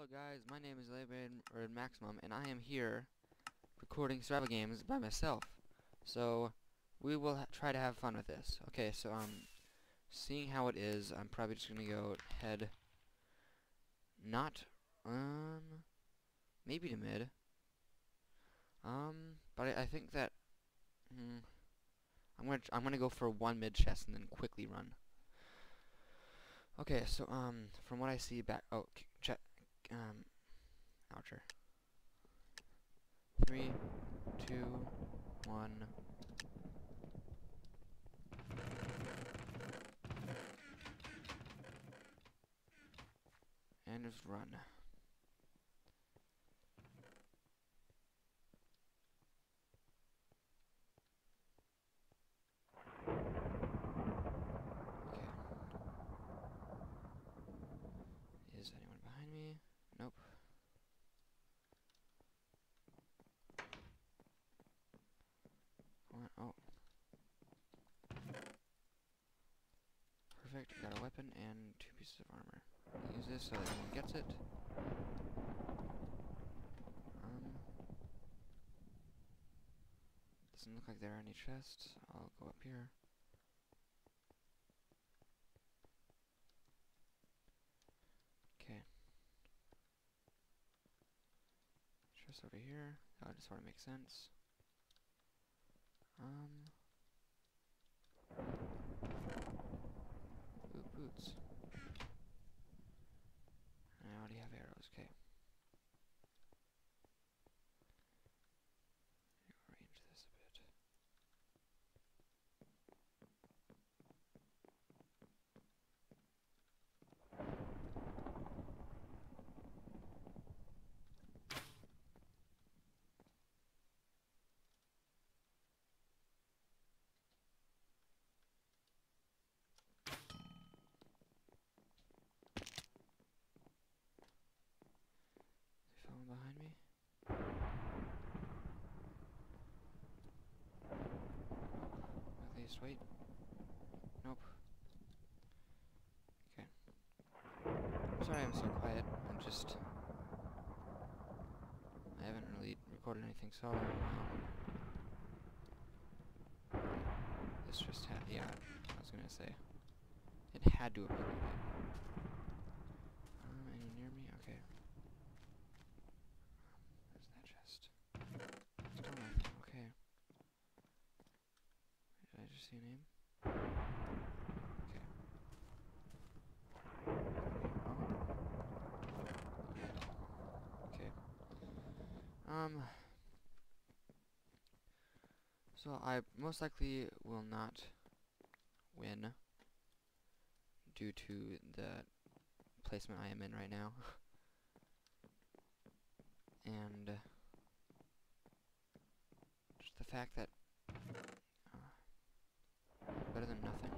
guys, my name is Red Maximum, and I am here recording survival games by myself. So, we will try to have fun with this. Okay, so, seeing how it is, I'm probably just gonna go head, not, maybe to mid. But I think that, I'm gonna go for one mid chest and then quickly run. Okay, so, from what I see back, oucher. 3, 2, 1. And just run. Okay. Is anyone behind me? Nope. What? Oh. Perfect. Got a weapon and 2 pieces of armor. Use this so that no one gets it. Doesn't look like there are any chests. I'll go up here. Okay. Chest over here. That just sort of makes sense. Ooh, boots. I already have arrows. Okay. Arrange this a bit. Is there someone behind me? At least wait. Nope. Okay. Sorry I'm so quiet. I haven't really recorded anything solo. This just had, yeah, I was gonna say. It had to have been good. Anyone near me? Okay. There's that chest. Still nothing, okay. Did I just see a name? Okay. Okay. So I most likely will not win due to the placement I am in right now. And just the fact that better than nothing.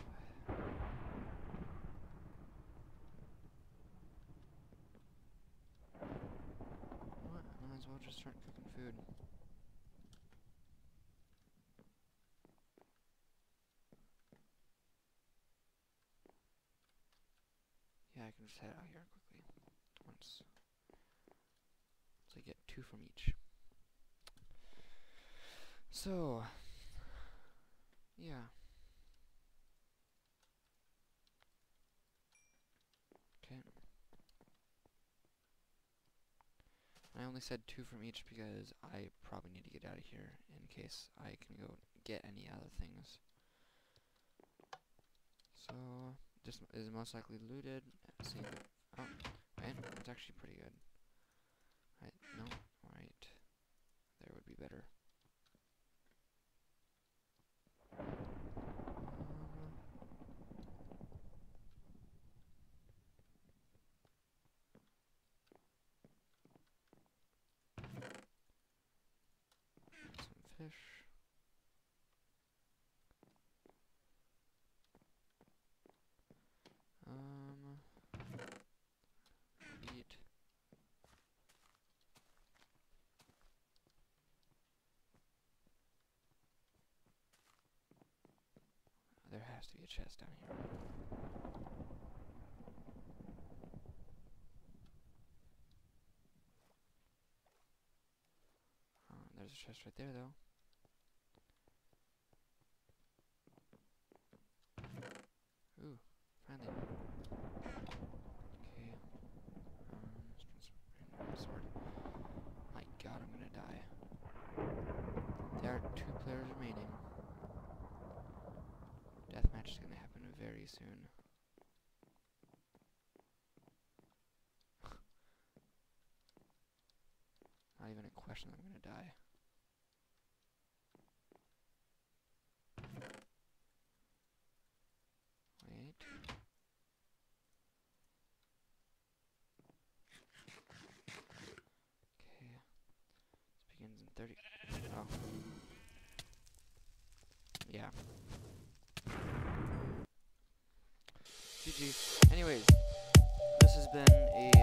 What? I might as well just start cooking food. Yeah, I can just head out here quickly. Once I get 2 from each. So, yeah. Okay. I only said 2 from each because I probably need to get out of here in case I can go get any other things. So, this is most likely looted. Oh, wait, that's actually pretty good. Right, no, right. There would be better. Some fish. Eat. There has to be a chest down here. There's a chest right there, though. Ooh, finally. Okay. Sword. My god, I'm gonna die. There are 2 players remaining. Deathmatch is gonna happen very soon. Not even a question that I'm gonna die. Wait. Okay. This begins in 30. Oh. Yeah. GG. Anyways, this has been a